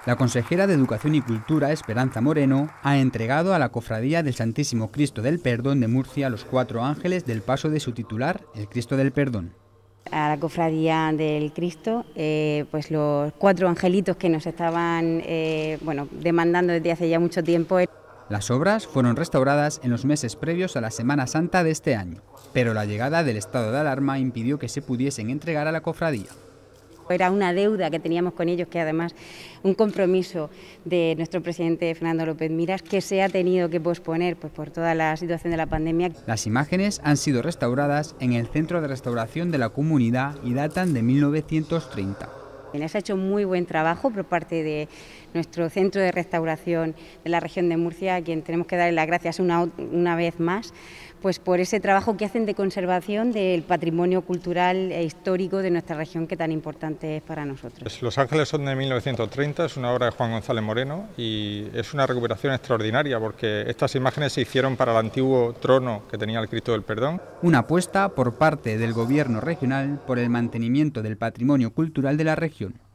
La consejera de Educación y Cultura, Esperanza Moreno, ha entregado a la Cofradía del Santísimo Cristo del Perdón de Murcia los 4 ángeles del paso de su titular, el Cristo del Perdón. A la Cofradía del Cristo, pues los 4 angelitos que nos estaban demandando desde hace ya mucho tiempo. Las obras fueron restauradas en los meses previos a la Semana Santa de este año, pero la llegada del estado de alarma impidió que se pudiesen entregar a la cofradía. Era una deuda que teníamos con ellos, que además un compromiso de nuestro presidente Fernando López Miras, que se ha tenido que posponer pues, por toda la situación de la pandemia. Las imágenes han sido restauradas en el Centro de Restauración de la Comunidad y datan de 1930. Se ha hecho muy buen trabajo por parte de nuestro centro de restauración de la región de Murcia, a quien tenemos que darle las gracias una vez más, pues por ese trabajo que hacen de conservación del patrimonio cultural e histórico de nuestra región, que tan importante es para nosotros. Los Ángeles son de 1930, es una obra de Juan González Moreno y es una recuperación extraordinaria porque estas imágenes se hicieron para el antiguo trono que tenía el Cristo del Perdón. Una apuesta por parte del Gobierno regional por el mantenimiento del patrimonio cultural de la región.